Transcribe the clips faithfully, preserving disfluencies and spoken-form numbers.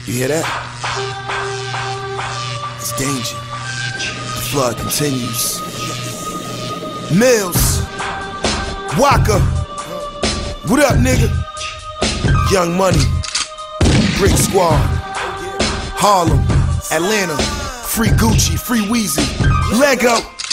You hear that? It's danger. The flood continues. Mills, Waka, what up, nigga? Young Money, Brick Squad, Harlem, Atlanta, Free Gucci, Free Weezy, Lego.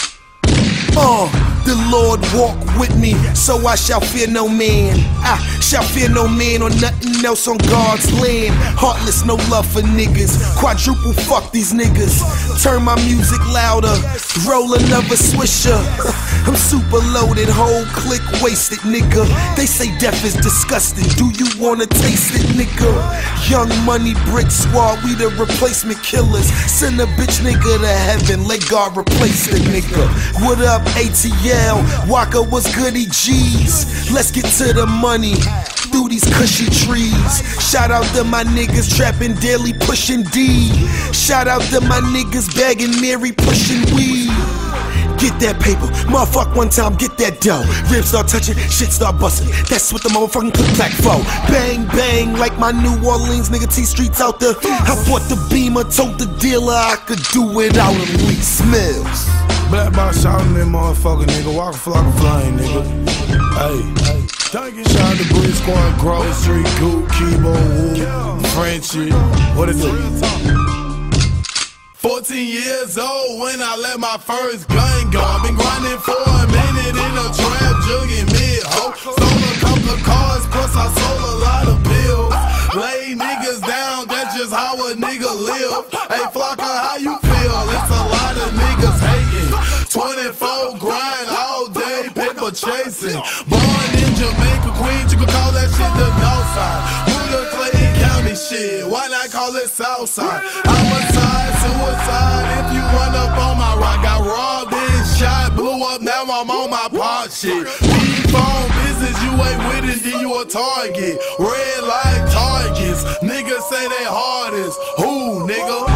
Uh, the Lord walk with me, so I shall fear no man. I shall fear no man or nothing else on God's land. Heartless, no love for niggas. Quadruple fuck these niggas. Turn my music louder, roll another swisher. I'm super loaded, whole click wasted, nigga. They say death is disgusting. Do you wanna taste it, nigga? Young Money, Brick Squad, we the replacement killers. Send a bitch nigga to heaven, let God replace the nigga. What up, A T L? Waka, what's goody G's? Let's get to the money through these cushy trees. Shout out to my niggas trapping daily, pushing D. Shout out to my niggas bagging Mary, pushing weed. Get that paper, motherfuck one time, get that dough. Ribs start touching, shit start busting. That's what the motherfucking click back for. Bang, bang, like my New Orleans nigga T Streets out there. I bought the Beamer, told the dealer I could do it out in Lee Smells. Black box shouting that motherfucker, nigga. Walk a flock of flame, nigga. Hey, hey. Shout out to Brick Squad, Grove Street, Goop, Kibo, Wood, Frenchie. What is it? fourteen years old when I let my first gun go. I've been grinding for a minute in a trap, jugging mid-ho. Stole a couple of cars, plus I sold a lot of pills. Lay niggas down, that's just how a nigga live. Hey, Flocka, how you feel? It's a lot of niggas hating. twenty-four grind all day, paper chasing. Born in Jamaica, Queens, you can call that shit the north side. Ruger, Clayton County shit, why not call it south side? Homicide, suicide, if you run up on my rock. Got robbed and shot, blew up, now I'm on my pot shit. Phone business, you ain't with it, then you a target. Red like targets, niggas say they hardest. Who, nigga?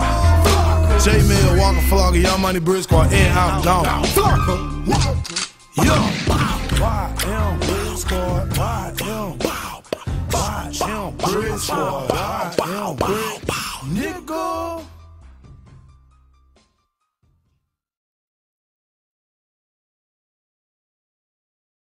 J-Mill, Waka Flocka, Young Money, Brick Squad, in, out, gone. Yo! Y M Brick Squad, Y M Y M Brick Squad, Y M Brick, nigga.